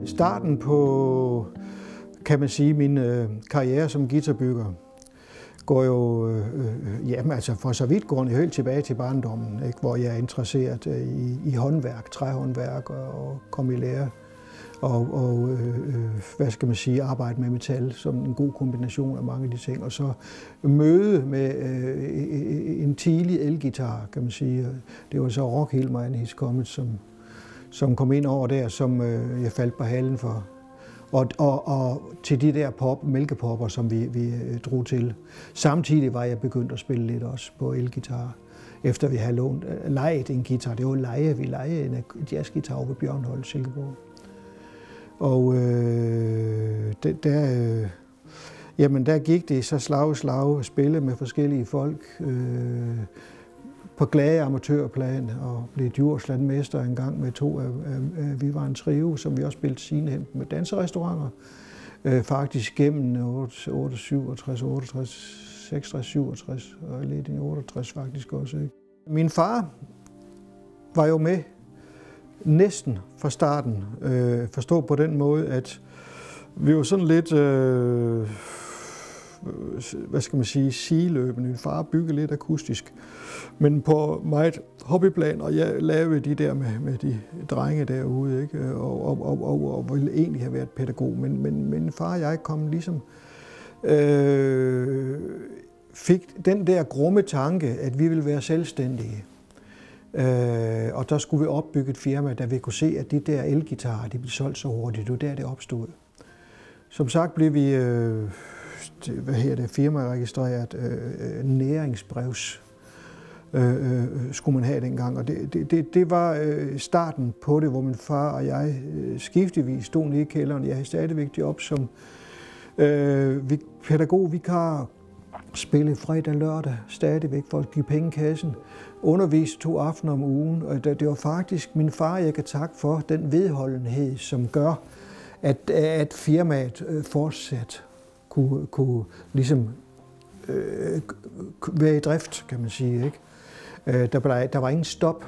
Starten på, kan man sige, min karriere som guitarbygger går jo, altså for så vidt går den helt tilbage til barndommen, ikke? Hvor jeg er interesseret i håndværk, træhåndværk og kom i lære. Og hvad skal man sige, arbejde med metal som en god kombination af mange af de ting. Og så møde med en tidlig elgitar, kan man sige. Det var så Rock Hilmer and His Comets, som kom ind over der, som jeg faldt på halen for. Og til de der mælkepopper, som vi drog til. Samtidig var jeg begyndt at spille lidt også på elgitar, efter vi havde lejet en guitar. Det var vi lejede en jazzgitar over ved Bjørnholt, Silkeborg. Og der gik det så slag at spille med forskellige folk på glade amatørplan og blev Djurslandmester en gang med vi var en trio, som vi også spillede sine med danserestauranter. Faktisk gennem 67, 67 og lidt i 68 faktisk også. Ikke? Min far var jo med næsten fra starten, forstå på den måde, at vi var sådan lidt, hvad skal man sige, sideløbende. Min far byggede lidt akustisk, men på meget hobbyplan, og jeg lavede de der med de drenge derude, ikke? Og ville egentlig have været pædagog, men min far og jeg kom ligesom, fik den der grumme tanke, at vi ville være selvstændige. Og der skulle vi opbygge et firma, der vi kunne se, at de der elgitarer, de blev solgt så hurtigt. Det var der, det opstod. Som sagt blev vi firmaregistreret næringsbrevs skulle man have dengang. Og det var starten på det, hvor min far og jeg skiftevis stod nede i kælderen. Jeg havde stadigvæk job som pædagogvikar, spille fredag lørdag stadigvæk for at give penge i kassen. Undervise 2 aftener om ugen. Og det var faktisk min far, jeg kan takke for den vedholdenhed, som gør, at firmaet fortsat kunne ligesom være i drift, kan man sige. Ikke? Der var ingen stop.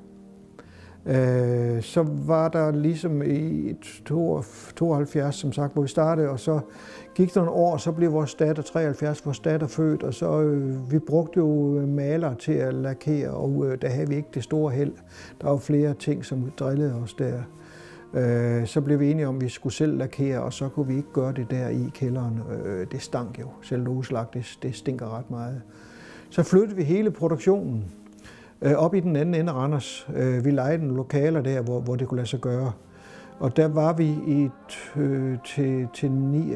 Så var der ligesom i 72, som sagt, hvor vi startede, og så gik der nogle år, så blev vores datter 73, vores datter født, og så vi brugte jo maler til at lakere, og der havde vi ikke det store held. Der var flere ting, som drillede os der. Så blev vi enige om, at vi skulle selv lakere, og så kunne vi ikke gøre det der i kælderen. Det stank jo. Selv Loslag, det stinker ret meget. Så flyttede vi hele produktionen op i den anden ende af Randers. Vi lejede nogle lokaler der, hvor det kunne lade sig gøre. Og der var vi til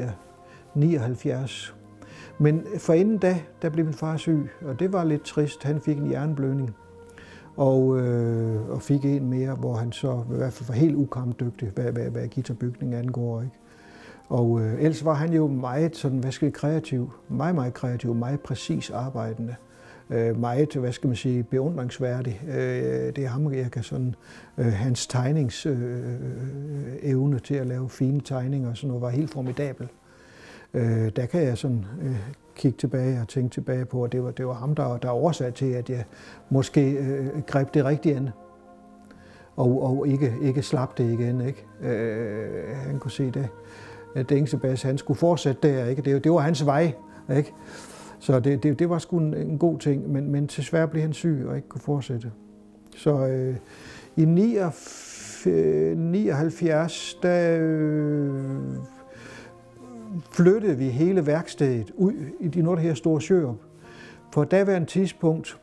79. Men forinden da blev min far syg, og det var lidt trist. Han fik en hjerneblødning og fik en mere, hvor han så i hvert fald var helt ukampdygtig, hvad guitarbygning angår. Ikke? Og ellers var han jo meget sådan, kreativ, meget kreativ, meget præcis arbejdende. Meget, hvad skal man sige, beundringsværdig. Det er ham, jeg kan sådan, hans tegningsevne til at lave fine tegninger og sådan noget var helt formidabel. Der kan jeg sådan kigge tilbage og tænke tilbage på, at det var ham, der årsag til, at jeg måske greb det rigtigt an. Og ikke slap det igen, ikke? Han kunne se det. At Dengsebass, han skulle fortsætte der, ikke? Det var hans vej, ikke? Så det var sgu en god ting, men desværre blev han syg og ikke kunne fortsætte. Så i 79, der flyttede vi hele værkstedet ud i de her store Sjørup. På daværende tidspunkt,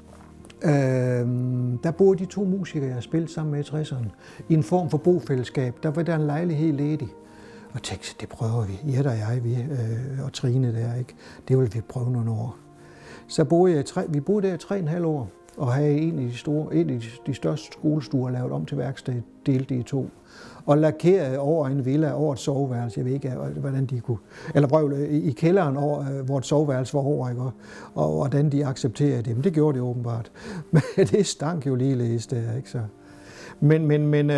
der boede de 2 musikere, jeg spillede sammen med i 60'erne, i en form for bofællesskab. Der var der en lejlighed ledig. Og tænkte, det prøver vi, Jette og jeg, og Trine der, ikke? Det vil vi prøve nogle år. Så vi boede der i 3,5 år, og havde en af de største skolestuer lavet om til værksted, delte i 2. Og lakerede over en villa, over et soveværelse, jeg ved ikke, hvordan de kunne, eller i kælderen, over, hvor et soveværelse var over, ikke? Og hvordan de accepterede det. Men det gjorde de åbenbart. Men det stank jo ligeledes der, ikke så? Men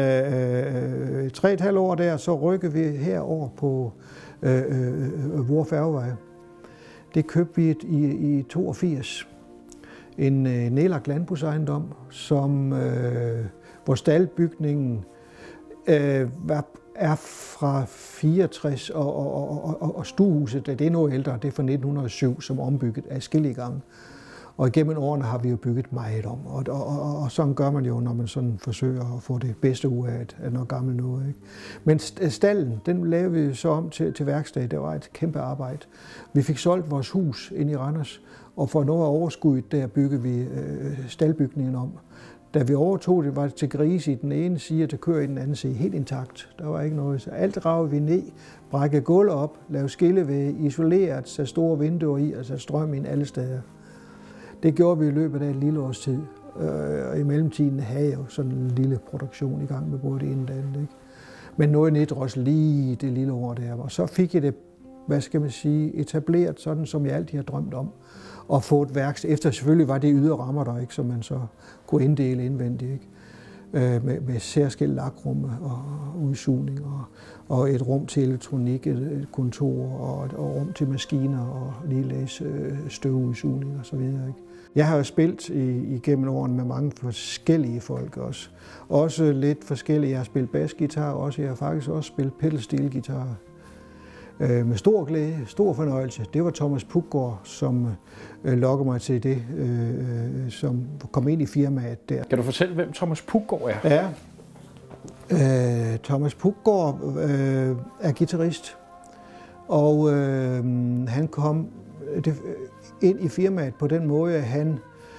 3,5 år der, så rykkede vi herover på Vor Færgevej. Det købte vi i 82. En nedlagt landbrugsejendom, hvor staldbygningen var er fra 64, og stuehuset, det er noget ældre, det er fra 1907, som er ombygget adskillige gange. Og igennem årene har vi jo bygget meget om, og sådan gør man jo, når man sådan forsøger at få det bedste ud af noget gammelt noget. Ikke? Men stallen, den lavede vi så om til værksted. Det var et kæmpe arbejde. Vi fik solgt vores hus ind i Randers, og for noget af overskuddet der byggede vi staldbygningen om. Da vi overtog det, var det til grise i den ene side og til køer i den anden side, helt intakt. Der var ikke noget. Så alt ravede vi ned, brækkede gulv op, lavede skillevægge, isoleret, satte store vinduer i og satte strøm ind alle steder. Det gjorde vi i løbet af et lille års tid. Og i mellemtiden havde jeg jo sådan en lille produktion i gang med både det ene og det andet. Ikke? Men noget nedros lige det lille år der. Og så fik jeg det, hvad skal man sige, etableret sådan, som jeg altid har drømt om. Og få et værksted. Efter selvfølgelig var det ydre rammer der, ikke, som man så kunne inddele indvendigt. Ikke? Med særskilt lakrum og udsugning og et rum til elektronik, et kontor og et rum til maskiner og ligeledes støvudsugning og så videre. Ikke? Jeg har jo spillet igennem årene med mange forskellige folk også. Også lidt forskellige. Jeg har spillet basgitar også. Jeg har faktisk også spillet pedalsteel-guitar. Med stor glæde, stor fornøjelse. Det var Thomas Puggaard, som lokkede mig til det, som kom ind i firmaet der. Kan du fortælle, hvem Thomas Puggaard er? Ja. Thomas Puggaard er guitarist, og han kom ind i firmaet på den måde, at han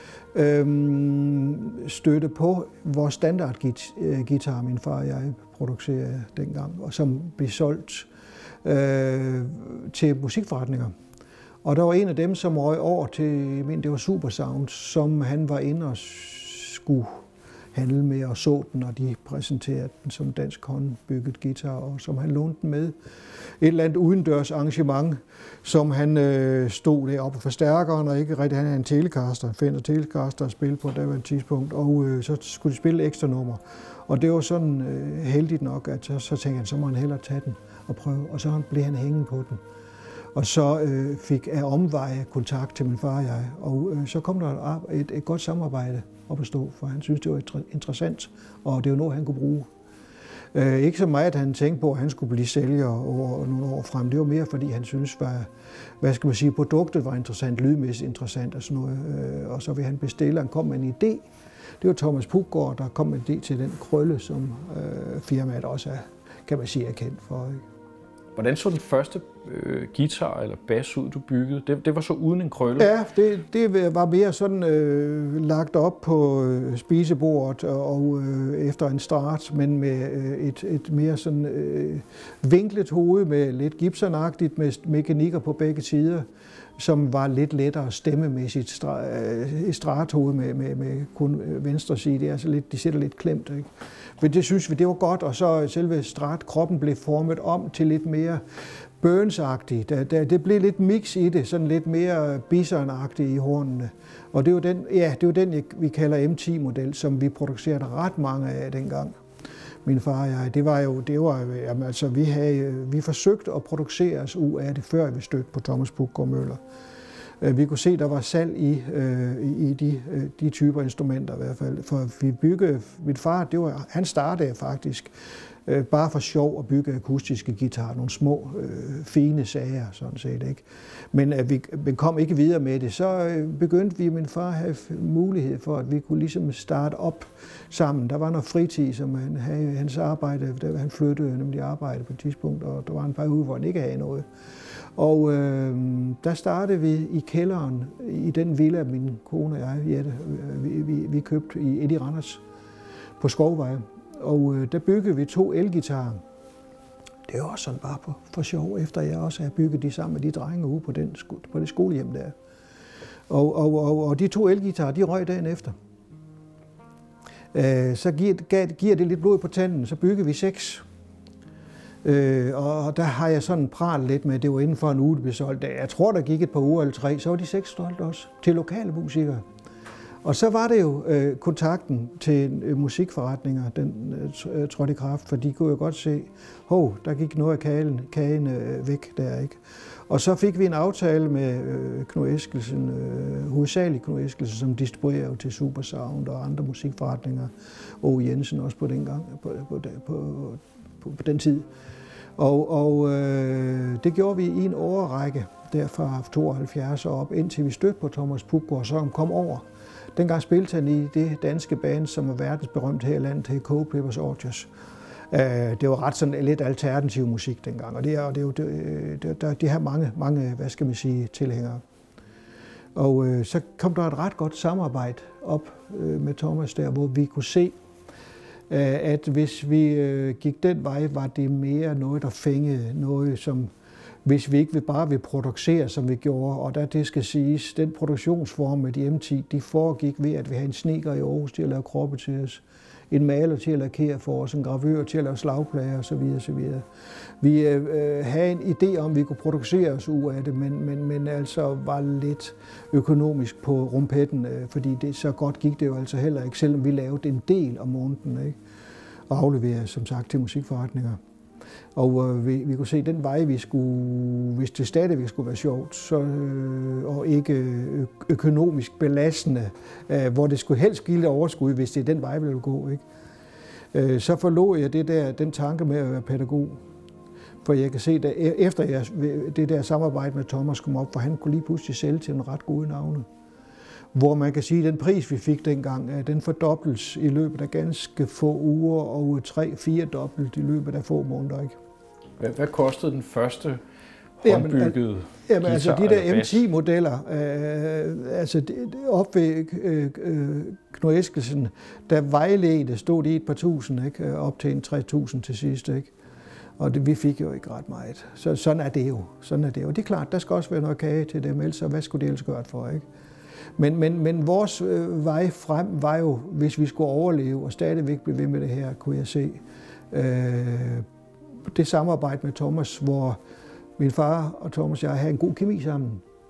stødte på vores standardguitar, min far og jeg producerede dengang, og som blev solgt til musikforretninger. Og der var en af dem, som røg over til, det var Supersound, som han var inde og skulle handle med og så den, og de præsenterede den som dansk håndbygget guitar, og som han lånte den med. Et eller andet udendørs arrangement, som han stod deroppe på forstærkeren, og ikke rigtig, han havde en Telecaster, Fender Telecaster at spille på det var et tidspunkt, og så skulle de spille ekstra nummer. Og det var sådan heldigt nok, at så tænkte han, så må han hellere tage den og prøve, og så blev han hængende på den. Og så fik jeg omveje kontakt til min far og jeg, og så kom der et godt samarbejde op at stå, for han syntes, det var interessant, og det var noget, han kunne bruge. Ikke så meget, at han tænkte på, at han skulle blive sælger over nogle år frem. Det var mere, fordi han syntes, hvad skal man sige, produktet var interessant, lydmæssigt interessant og sådan noget. Og så vil han bestille, han kom med en idé. Det var Thomas Puggaard, der kom med en idé til den krølle, som firmaet også er, kan man sige, er kendt for. Ikke? Hvordan så den første guitar eller bas ud, du byggede? Det var så uden en krølle? Ja, det var mere sådan lagt op på spisebordet og efter en start, men med et mere sådan vinklet hoved med lidt Gibson-agtigt med mekanikker på begge sider, som var lidt lettere stemmemæssigt. Et strathoved med kun venstre side, det er altså lidt, de sætter lidt klemt, ikke? Men det synes vi, det var godt, og så selve kroppen blev formet om til lidt mere Burns-agtigt. Det blev lidt mix i det, sådan lidt mere Bison-agtigt i hornene. Og det var den, vi kalder M10-model, som vi producerede ret mange af dengang. Min far og jeg, altså vi forsøgte at producere os ud af det, før vi stødte på Thomas Puggaard Møller. Vi kunne se, at der var salg i de typer instrumenter i hvert fald. For vi byggede, min far, han startede faktisk bare for sjov at bygge akustiske guitarer, nogle små, fine sager, sådan set, ikke? Men vi kom ikke videre med det. Så begyndte vi, min far havde mulighed for, at vi kunne ligesom starte op sammen. Der var noget fritid, som han havde hans arbejde, han flyttede nemlig arbejde på et tidspunkt, og der var en periode, hvor han ikke havde noget. Og der startede vi i kælderen i den villa, min kone og jeg, Jette, vi købte i Randers på Skovvej. Og der byggede vi 2 elgitarer. Det er også sådan bare for sjov, efter jeg også har bygget de sammen med de drenge ude på det skolehjem der. Og de 2 elgitarer, de røg dagen efter. Så giver det lidt blod på tanden, så bygger vi 6. Og der har jeg sådan pralet lidt med, det var inden for en uge, det blev solgt. Jeg tror, der gik et par uger eller 3, så var de 6 solgt også til lokale musikere. Og så var det jo kontakten til musikforretninger, den trådte i kraft, for de kunne jo godt se, der gik noget af kagen væk der, ikke? Og så fik vi en aftale med Knud Eskelsen, hovedsageligt Knud Eskelsen, som distribuerer til Supersound og andre musikforretninger, og Jensen også på den gang, på den tid. Og det gjorde vi i en årrække, der fra 72 og op, indtil vi stødte på Thomas Pupgaard, som kom over. Dengang spillede han i det danske band, som er verdensberømt her i landet, hed Cold Peppers Orgies. Det var ret sådan lidt alternativ musik dengang, og det er jo de har mange, hvad skal man sige, tilhængere. Og så kom der et ret godt samarbejde op med Thomas der, hvor vi kunne se, at hvis vi gik den vej, var det mere noget, der fængede noget, som hvis vi ikke bare vil producere, som vi gjorde. Og der det skal siges, den produktionsform med de M10, de foregik ved, at vi havde en snedker i Aarhus til at lave kroppe til os, en maler til at lakere for os, en gravør til at lave slagplader osv. Vi havde en idé om, at vi kunne producere os ud af det, men altså var lidt økonomisk på rumpetten, fordi det så godt gik det jo altså heller ikke, selvom vi lavede en del om måneden, ikke? Og afleverede som sagt til musikforretninger. Og vi kunne se, at den vej, vi skulle, hvis det stadigvæk skulle være sjovt, og ikke økonomisk belastende, hvor det skulle helst give overskud, hvis det er den vej, vi ville gå, ikke? Så forlod jeg den tanke med at være pædagog. For jeg kan se, at efter det der samarbejde med Thomas kom op, for han kunne lige pludselig sælge til en ret gode navne. Hvor man kan sige, at den pris, vi fik dengang, den fordobles i løbet af ganske få uger, og 3-4 dobbelt i løbet af få måneder. Ikke? Hvad kostede den første håndbyggede guitar altså de der M10-modeller, op ved Knud Eskelsen, der vejledte, stod de et par tusind, ikke? Op til en 3.000 til sidst. Ikke? Og vi fik jo ikke ret meget. Så sådan er det jo. Og det er klart, der skal også være noget kage til dem, ellers hvad skulle det ellers gøre for, ikke? Men vores vej frem var jo, hvis vi skulle overleve og stadigvæk blive ved med det her, kunne jeg se. Det samarbejde med Thomas, hvor min far og Thomas og jeg havde en god kemi sammen.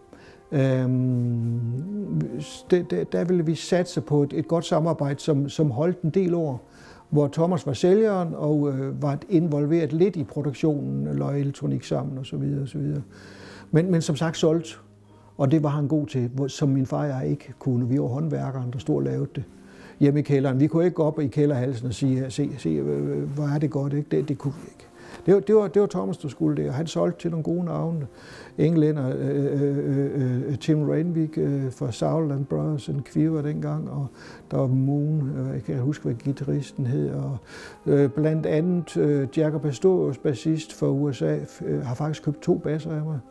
Der ville vi satse på et godt samarbejde, som holdt en del år, hvor Thomas var sælgeren og var involveret lidt i produktionen, løg elektronik sammen osv. Men som sagt solgt. Og det var han god til, som min far og jeg ikke kunne. Vi var håndværkeren, der stod og lavede det hjemme i kælderen. Vi kunne ikke gå op i kælderhalsen og sige, se, hvor er det godt, ikke? Det kunne vi ikke. Det var Thomas, der skulle det, og han solgte til nogle gode navne. Englænder, Tim Rainvik fra Sauerland Brothers, en kviver dengang, og der var Moon, jeg kan huske, hvad guitaristen hed, og blandt andet Jaco Pastorius, bassist fra USA, har faktisk købt 2 basser af mig.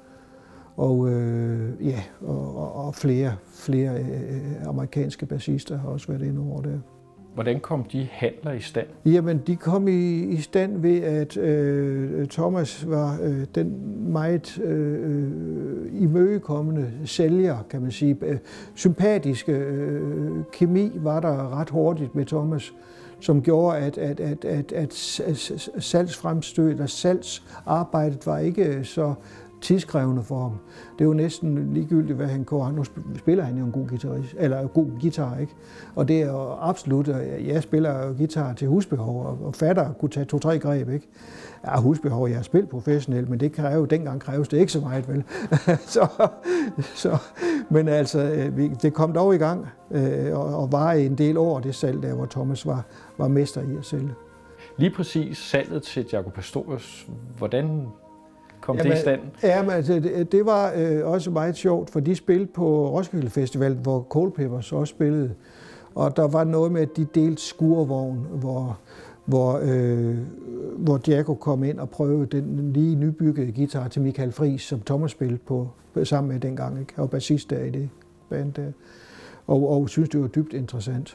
Og flere amerikanske bassister har også været inde over der. Hvordan kom de handler i stand? Jamen, de kom i stand ved, at Thomas var den meget imødekommende sælger, kan man sige. Sympatiske kemi var der ret hurtigt med Thomas, som gjorde, at salgsfremstød eller salgsarbejdet var ikke så tidskrævende for ham. Det er jo næsten ligegyldigt, hvad han går. Nu spiller han jo en god guitarist, eller god guitar, ikke? Og det er jo absolut, jeg spiller jo guitar til husbehov, og fatter kunne tage 2-3 greb, ikke? Ja, husbehov, jeg har spillet professionelt, men dengang kræves det ikke så meget, vel? Men altså, det kom dog i gang, og var i en del år, det salg der, hvor Thomas var mester i at sælge. Lige præcis salget til Jaco Pastorius, hvordan kom det i stand? Jamen, altså, det var også meget sjovt, for de spillede på Roskilde Festival, hvor Cold Peppers også spillede. Og der var noget med, at de delte skurvogn, hvor Jaco kom ind og prøvede den lige nybyggede guitar til Michael Friis, som Thomas spillede på sammen med dengang. Ikke? Jeg var bassist der i det band der. Og synes det var dybt interessant.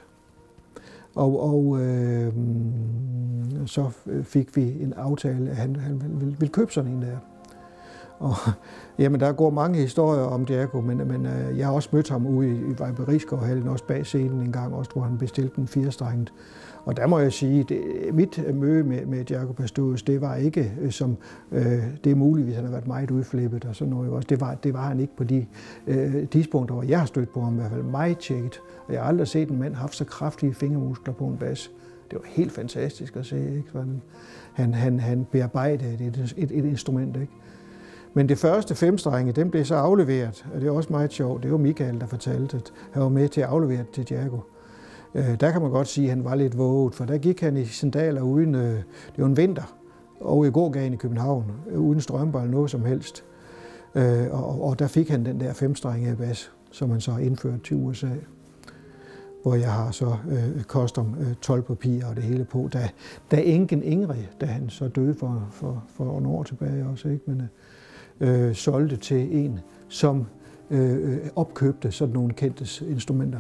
Så fik vi en aftale, at han ville købe sådan en der. Og jamen, der går mange historier om Jaco, men jeg har også mødt ham ude i Vejberiskovhallen, også bag scenen en gang, også, hvor han bestilte en 4-strenget. Og der må jeg sige, mit møde med Jaco Pastorius, det var ikke som, det er muligt, hvis han har været meget udflippet og sådan noget også. Det var han ikke på de tidspunkter, hvor jeg har stødt på ham, i hvert fald meget tjekket. Og jeg har aldrig set en mand have så kraftige fingermuskler på en bas. Det var helt fantastisk at se, ikke? Han bearbejdede et instrument, ikke? Men det første 5-strenge, den blev så afleveret, og det er også meget sjovt. Det var Michael, der fortalte, at han var med til at aflevere det til Jaco. Der kan man godt sige, at han var lidt våget, for der gik han i sandaler uden, det var en vinter, og i gågaden i København, uden strømper eller noget som helst. Og der fik han den der 5-strengede bas, som han så har indført til USA, hvor jeg har så custom 12 papirer og det hele på. Da enken Ingrid, da han så døde for nogle år tilbage også, ikke? Men solgte til en, som opkøbte sådan nogle kendte instrumenter.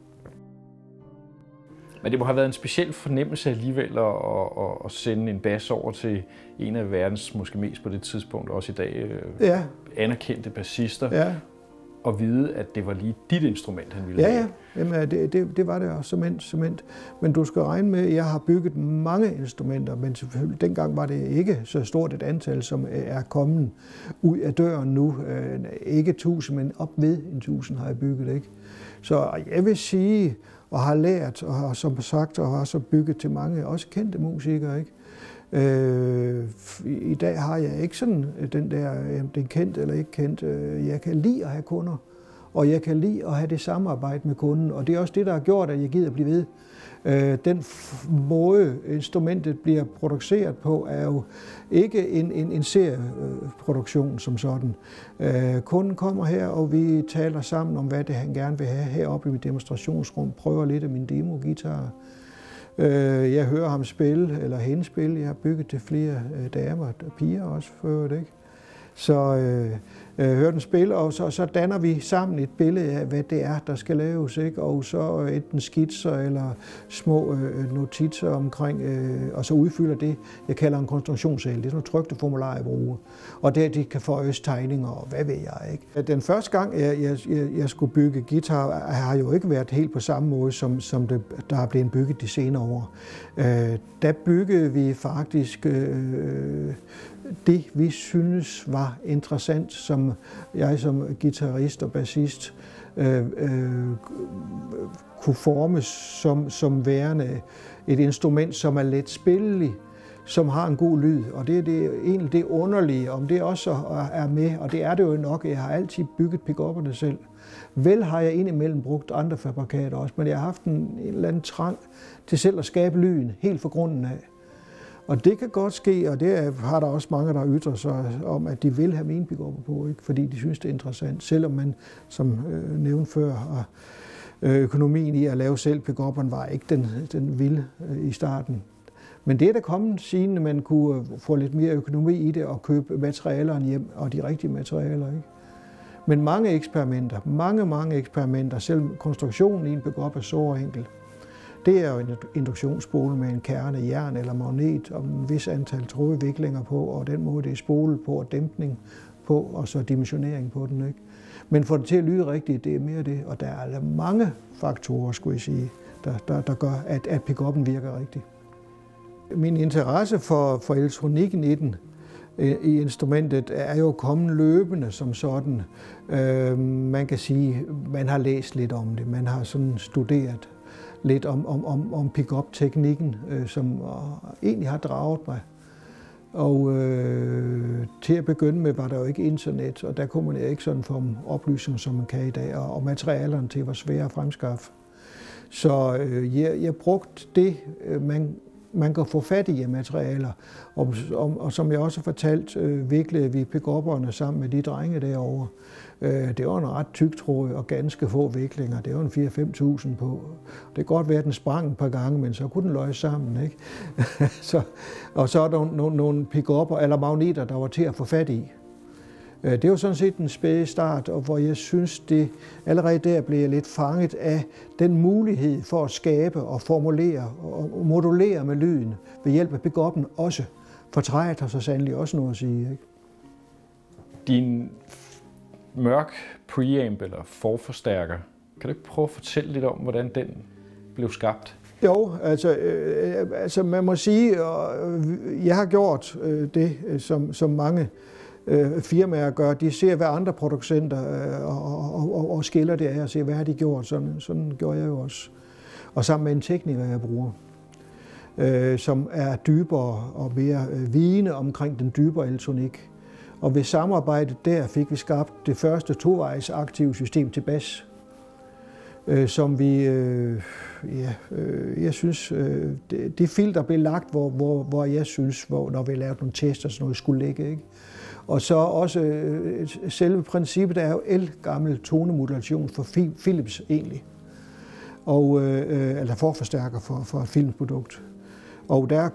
Men det må have været en speciel fornemmelse alligevel at sende en bas over til en af verdens, måske mest på det tidspunkt, også i dag, anerkendte bassister, ja. Og vide, at det var lige dit instrument, han ville have. Ja. Jamen, det var det også, cement. Men du skal regne med, at jeg har bygget mange instrumenter, men selvfølgelig dengang var det ikke så stort et antal, som er kommet ud af døren nu. Ikke 1000, men op ved 1000 har jeg bygget, ikke? Så jeg vil sige, og har lært, og har som sagt, og har så bygget til mange, også kendte musikere, ikke? I dag har jeg ikke sådan den der, den kendt eller ikke kendt. Jeg kan lide at have kunder, og jeg kan lide at have det samarbejde med kunden, og det er også det, der har gjort, at jeg gider blive ved. Den måde, instrumentet bliver produceret på, er jo ikke en serieproduktion som sådan. Kunden kommer her, og vi taler sammen om, hvad det han gerne vil have heroppe i mit demonstrationsrum, prøver lidt af min demoguitar. Jeg hører ham spille, eller hende spille. Jeg har bygget til flere damer og piger også før, ikke? Så jeg hører den spille, og så danner vi sammen et billede af, hvad det er, der skal laves, ikke? Og så enten skitser eller små notitser omkring, og så udfylder det, jeg kalder en konstruktionscelle. Det er sådan nogle trykte formularer, jeg bruger. Og der de kan føjes tegninger, og hvad ved jeg, ikke? Den første gang, jeg skulle bygge guitar, har jo ikke været helt på samme måde, som der er blevet bygget de senere år. Der byggede vi faktisk det, vi synes var interessant, som jeg som guitarist og bassist kunne forme som værende et instrument, som er let spillelig, som har en god lyd. Og det er egentlig det underlige, om det også er med, og det er det jo nok. Jeg har altid bygget pick-upperne selv. Vel har jeg indimellem brugt andre fabrikater også, men jeg har haft en eller anden trang til selv at skabe lyden helt fra grunden af. Og det kan godt ske, og det har der også mange, der ytrer sig om, at de vil have mine pick-upper på, ikke? Fordi de synes, det er interessant. Selvom man, som nævnt før, økonomien i at lave selv pick-upperne var ikke den vilde i starten. Men det er der kommet siden, man kunne få lidt mere økonomi i det og købe materialerne hjem, og de rigtige materialer, ikke? Men mange eksperimenter, selv konstruktionen i en pick-up er så enkel. Det er jo en induktionsspole med en kerne jern eller magnet og en vis antal trådviklinger på, og den måde det er spole på og dæmpning på, og så dimensionering på den, ikke? Men for det til at lyde rigtigt, det er mere det, og der er mange faktorer, skulle jeg sige, der gør, at pick-uppen virker rigtigt. Min interesse for elektronikken i den, i instrumentet, er jo kommet løbende som sådan. Man kan sige, man har læst lidt om det, man har sådan studeret lidt om pick-up-teknikken, som egentlig har draget mig. Og til at begynde med var der jo ikke internet, og der kunne man ikke sådan få oplysninger, som man kan i dag, og materialerne til var svære at fremskaffe. Så jeg brugte det, man kan få fat i af materialer, og som jeg også har fortalt, viklede vi pick-upperne sammen med de drenge derovre. Det var en ret tyk tråd og ganske få viklinger. Det var en 4-5.000 på. Det kan godt være, at den sprang et par gange, men så kunne den løje sammen, ikke? Og så er der nogle pick-upper eller magneter, der var til at få fat i. Det var sådan set en spæde start, og hvor jeg synes, det allerede der blev jeg lidt fanget af den mulighed for at skabe og formulere og modulere med lyden ved hjælp af pick-uppen også. For træet har så sandelig også noget at sige, ikke? Din mørk preamp eller forforstærker, kan du ikke prøve at fortælle lidt om, hvordan den blev skabt? Jo, altså man må sige, at jeg har gjort det, som mange firmaer gør. De ser, hvad andre producenter og skiller det af og ser, hvad har de gjort. Sådan gjorde jeg jo også. Og sammen med en tekniker, jeg bruger, som er dybere og mere vigende omkring den dybere elektronik. Og ved samarbejdet der fik vi skabt det første tovejs aktive system til bas. som vi, jeg synes, det filter blev lagt, hvor jeg synes, når vi lavede nogle tests og sådan noget, skulle ligge, ikke? Og så også selve princippet er jo ældgammel tonemodulation for Philips egentlig. Og, eller forforstærker for et filmprodukt. Og der er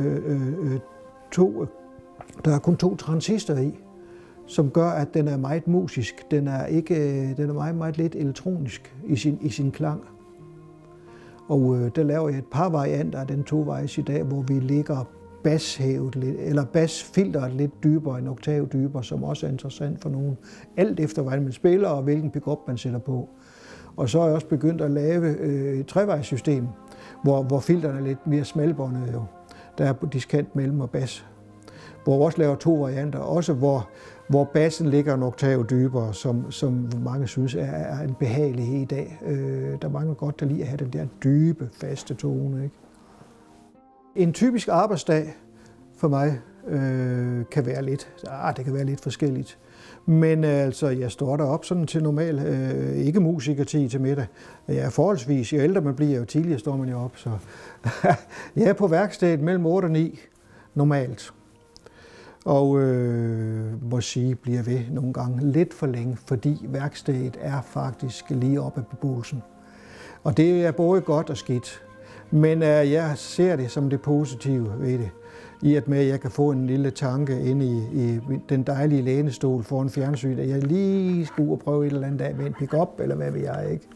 kun to transistorer i, som gør, at den er meget musisk. Den er meget, meget lidt elektronisk i sin klang. Og der laver jeg et par varianter af den tovejs i dag, hvor vi lægger basshævet lidt, eller basfilteret lidt dybere, en oktav dybere, som også er interessant for nogen. Alt efter, hvordan man spiller og hvilken pickup man sætter på. Og så er jeg også begyndt at lave et trevejssystem, hvor filterne er lidt mere smalbåndede jo. Der er diskant, mellem og bas. Hvor vi også laver to varianter, også hvor bassen ligger en oktav dybere, som mange synes er en behagelighed i dag. Der er mange godt, der lide at have den der dybe, faste tone, ikke? En typisk arbejdsdag for mig kan være lidt forskelligt. Men altså, jeg står derop sådan til normal, ikke musikertid til middag. Jeg er forholdsvis, jo ældre man bliver, jo tidligere står man jo op. Så jeg er på værkstedet mellem 8 og 9 normalt. Og må sige, bliver ved nogle gange lidt for længe, fordi værkstedet er faktisk lige oppe af beboelsen. Og det er både godt og skidt. Men jeg ser det som det positive ved det. I at med, at jeg kan få en lille tanke inde i den dejlige lænestol foran fjernsynet, at jeg lige skulle og prøve et eller andet dag med en pick-up, eller hvad ved jeg, ikke?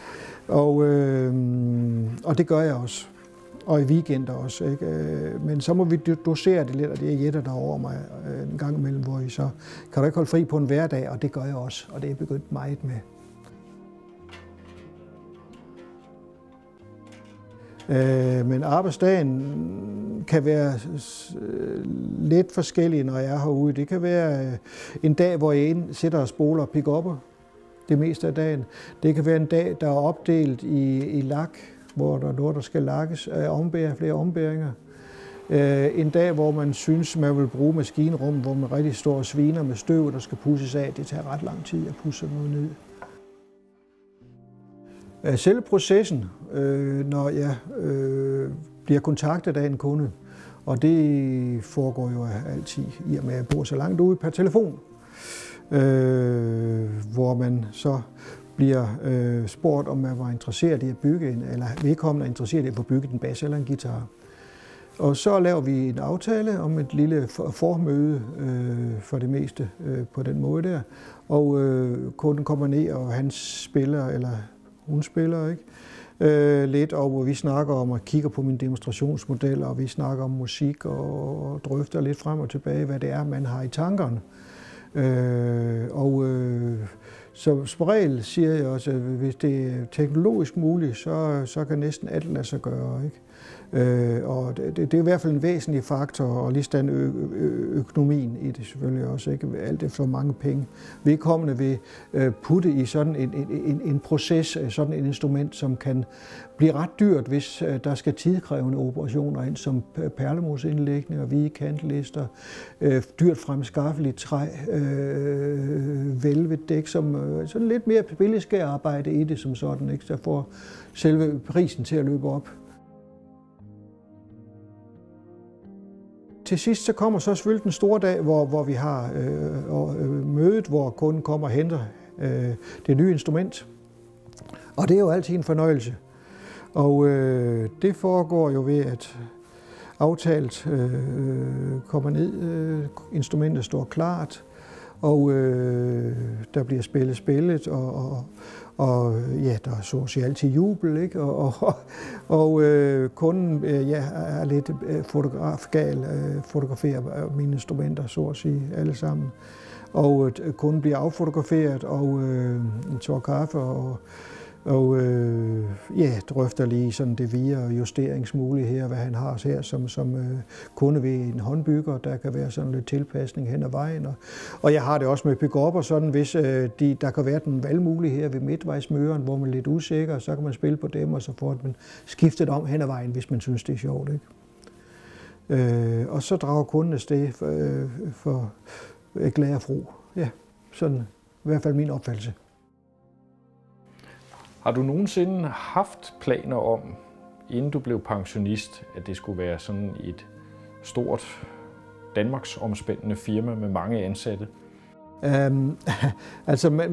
Og det gør jeg også. Og i weekender også, ikke? Men så må vi dosere det lidt, og det er Jette, der over mig en gang imellem, hvor I så kan du ikke holde fri på en hverdag, og det gør jeg også, og det er begyndt meget med. Men arbejdsdagen kan være lidt forskellig, når jeg er herude. Det kan være en dag, hvor jeg sætter og spoler pick-upper det meste af dagen. Det kan være en dag, der er opdelt i lak, hvor der er noget, der skal lakkes, flere ombæringer. En dag, hvor man synes, man vil bruge maskinrum, hvor man rigtig står og sviner med støv, der skal pudses af. Det tager ret lang tid at pudse noget ned. Selve processen, når jeg bliver kontaktet af en kunde, og det foregår jo altid i og med, at jeg bor så langt ude per telefon, hvor man så bliver spurgt, om man var interesseret i at bygge eller vedkommende er interesseret i at få bygget en bas eller en guitar. Og så laver vi en aftale om et lille formøde for det meste på den måde der, og kunden kommer ned, og han spiller, eller hun spiller, ikke? Lidt, og vi snakker om og kigger på mine demonstrationsmodeller, og vi snakker om musik og drøfter lidt frem og tilbage, hvad det er, man har i tankerne. Så som regel siger jeg også, at hvis det er teknologisk muligt, så kan næsten alt lade sig gøre, ikke? Og det er i hvert fald en væsentlig faktor, og lige stand økonomien i det selvfølgelig også, ikke? Alt efter mange penge vedkommende vil putte i sådan en proces, sådan et instrument, som kan blive ret dyrt, hvis der skal tidkrævende operationer ind, som perlemorsindlægning og hvide kantlister, dyrt fremskaffeligt træ, velvetdæk, som sådan lidt mere billedskærarbejde i det som sådan, ikke? Så får selve prisen til at løbe op. Til sidst så kommer så selvfølgelig den store dag, hvor vi har mødet, hvor kunden kommer og henter det nye instrument. Og det er jo altid en fornøjelse. Og det foregår jo ved, at aftalt kommer ned, instrumentet står klart, og der bliver spillet, og ja, der er så at sige altid jubel, ikke? Og kunden er lidt fotografgal, fotograferer mine instrumenter, så at sige, alle sammen. Og kunden bliver affotograferet, og en tår kaffe, og drøfter lige sådan det via justeringsmuligheder, hvad han har her som kunde ved en håndbygger. Der kan være sådan lidt tilpasning hen ad vejen. Og jeg har det også med pick-upper, sådan hvis der kan være den valgmuligheder ved midtvejsmøren, hvor man er lidt usikker, så kan man spille på dem, og så får man skiftet om hen ad vejen, hvis man synes, det er sjovt, ikke? Og så drager kunden afsted for glad og fro. Ja, sådan i hvert fald min opfattelse. Har du nogensinde haft planer om, inden du blev pensionist, at det skulle være sådan et stort Danmarks omspændende firma med mange ansatte? Altså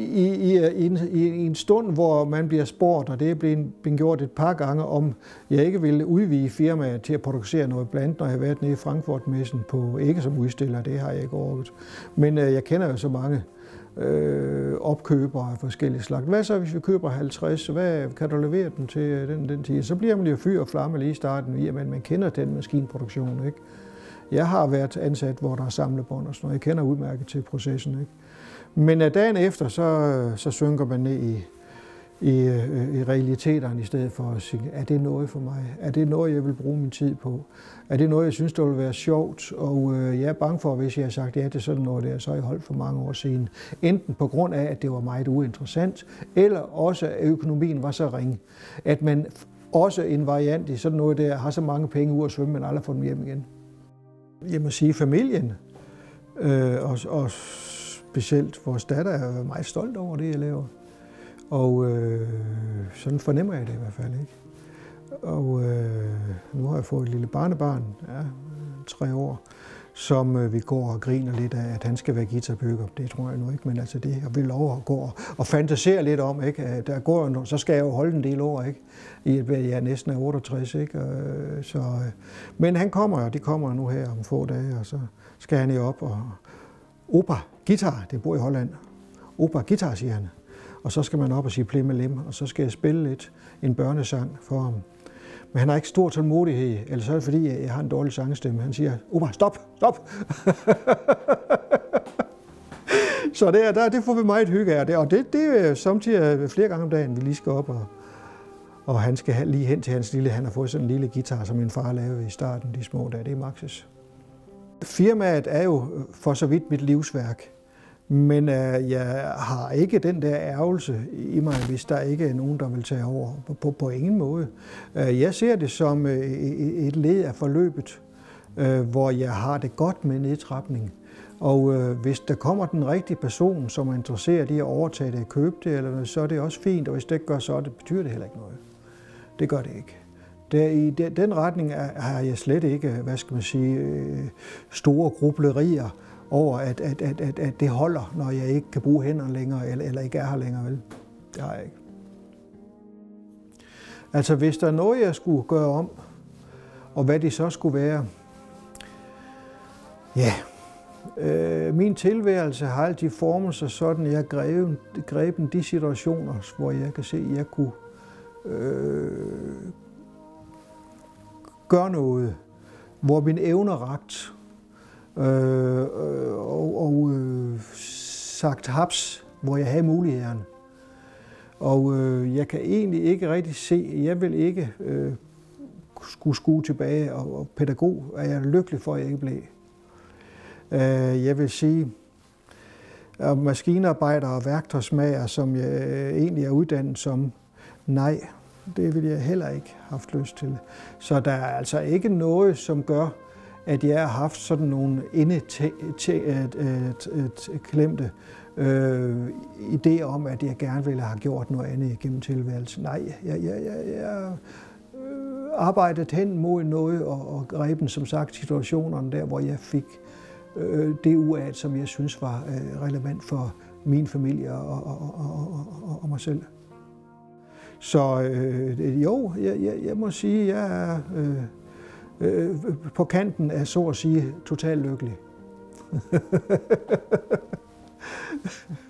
i en stund, hvor man bliver spurgt, og det er blevet gjort et par gange, om jeg ikke ville udvide firmaet til at producere noget, blandt når jeg har været nede i Frankfurt-messen på, ikke som udstiller, det har jeg ikke orket. Men jeg kender jo så mange opkøbere af forskellige slags. Hvad så, hvis vi køber 50? Hvad kan du levere dem til den tid? Så bliver man jo fyr og flamme lige i starten, via man kender den maskinproduktion, ikke? Jeg har været ansat, hvor der er samlebånd og sådan noget. Jeg kender udmærket til processen, ikke? Men dagen efter, så synker man ned i realiteterne i stedet for at sige, er det noget for mig? Er det noget, jeg vil bruge min tid på? Er det noget, jeg synes, der vil være sjovt? Og jeg er bange for, hvis jeg har sagt ja til sådan noget der, så har jeg holdt for mange år siden. Enten på grund af, at det var meget uinteressant, eller også, at økonomien var så ringe, at man også en variant i sådan noget der, har så mange penge ud at svømme, men aldrig får dem hjem igen. Jeg må sige, familien, og specielt vores datter, er meget stolt over det, jeg laver. Og sådan fornemmer jeg det i hvert fald, ikke? Og nu har jeg fået et lille barnebarn, 3 år, som vi går og griner lidt af, at han skal være guitarbygger. Det tror jeg nu ikke, men altså det, jeg vil lov at gå og fantasere lidt om, ikke? Der går, så skal jeg jo holde en del år, ikke? I at jeg næsten er 68, ikke? Men han kommer, og de kommer nu her om få dage, og så skal han jo op og opa, guitar, det bor i Holland. Opa, guitar, siger han. Og så skal man op og sige plim med lim, og så skal jeg spille lidt en børnesang for ham. Men han har ikke stor tålmodighed, eller så er det fordi, jeg har en dårlig sangstemme. Han siger, opa, stop! Så det får vi meget hygge af, og det er samtidig flere gange om dagen, vi lige skal op, og han skal lige hen til hans han har fået sådan en lille guitar, som min far lavede i starten, de små dage, det er Maxis. Firmaet er jo for så vidt mit livsværk. Men jeg har ikke den der ærgelse i mig, hvis der ikke er nogen, der vil tage over. På ingen måde. Jeg ser det som et led af forløbet, hvor jeg har det godt med nedtrapning. Og hvis der kommer den rigtige person, som er interesseret i at overtage det og købe det, eller noget, så er det også fint. Og hvis det ikke gør så, betyder det heller ikke noget. Det gør det ikke. I den retning har jeg slet ikke, hvad skal man sige, store grublerier over, at det holder, når jeg ikke kan bruge hænderne længere, eller ikke er her længere, vel? Det har jeg ikke. Altså, hvis der er noget, jeg skulle gøre om, og hvad det så skulle være, ja, min tilværelse har altid formet sig sådan, at jeg har grebet de situationer, hvor jeg kan se, at jeg kunne gøre noget, hvor mine evner rakt, og sagt haps, hvor jeg havde mulighederne. Og jeg kan egentlig ikke rigtig se, jeg vil ikke skulle skue tilbage, og pædagog er jeg lykkelig for, at jeg ikke blev. Jeg vil sige, at maskinarbejder og værktøjsmager, som jeg egentlig er uddannet som, nej, det vil jeg heller ikke have haft lyst til. Så der er altså ikke noget, som gør, at jeg har haft sådan nogle indeklemte idéer om, at jeg gerne ville have gjort noget andet gennem tilværelsen. Nej, jeg arbejdede hen mod noget og greb, som sagt, situationerne der, hvor jeg fik det ud af, som jeg synes var relevant for min familie og mig selv. Så jo, jeg må sige, jeg er på kanten af, så at sige, totalt lykkelig.